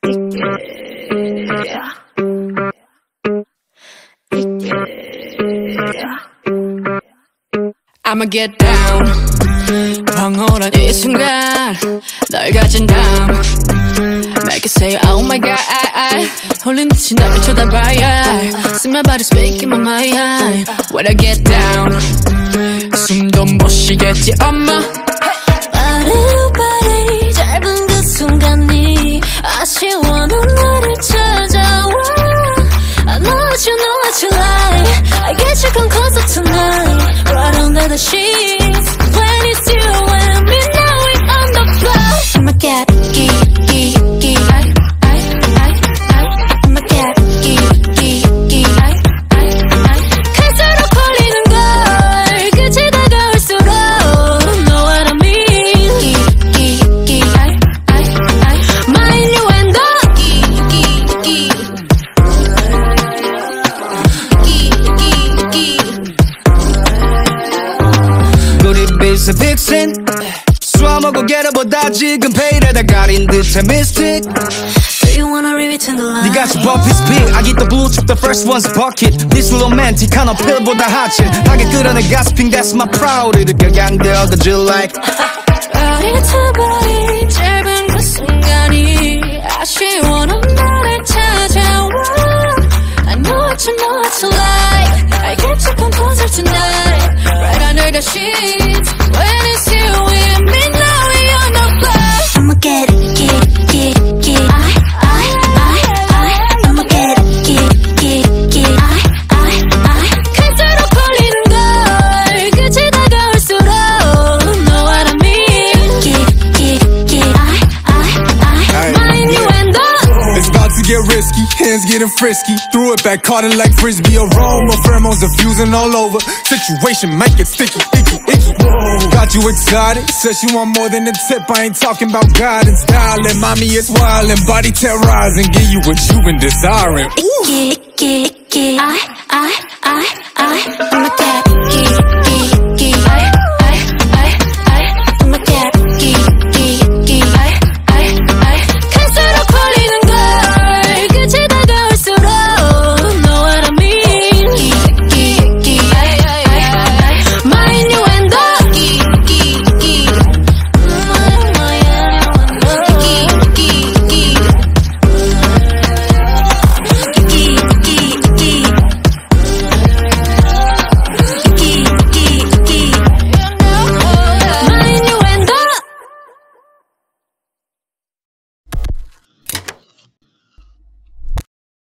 I'ma get down 황홀한 이 순간 널 가진 다음 Make it say oh my god 홀린 듯이 나를 쳐다봐야 See my body speaking my mind When I get down 숨도 못 쉬겠지 엄마 빠르빠르 짧은 그 순간이 아쉬워 넌 나를 찾아와 I know what you know what you like I get you come closer tonight Right under the sheets When it's you and me now we on the floor I'ma get IcKYy I'ma get IcKYy 갈수록 걸리는 걸 끝이 다가올수록 Know what I mean IcKYy My innuendo It's a vixen 수화먹고 게러보다 지금 페이레다 가린 듯한 mystic Do you wanna return the line? 네가 집어 피스피 I get the blue chip the first one's a bucket This romantic한 어필보다 핫친 하게 끌어내 gasping that's my proud 이렇게 양대어 the jill like 빠릿빠릿 짧은 그 순간이 아쉬워 넌 나를 찾아와 I know what you know what you like I get you come closer tonight Right under the sheets When it's you and me now we on the floor I'ma get IcKYy I'ma get IcKYy 갈수록 걸리는 걸 끝이 다가올수록 Know what I mean IcKYy My innuendo It's about to get risky, hands getting frisky. Threw it back, caught it like frisbee. Aroma, pheromones diffusing all over. Situation make it sticky, icky, icky. Whoa. Got you excited, says you want more than a tip. I ain't talking about guidance, styling. Mommy, it's wildin', body terrorizing. Give you what you been desiring. IcKYy, IcKYy, I'ma get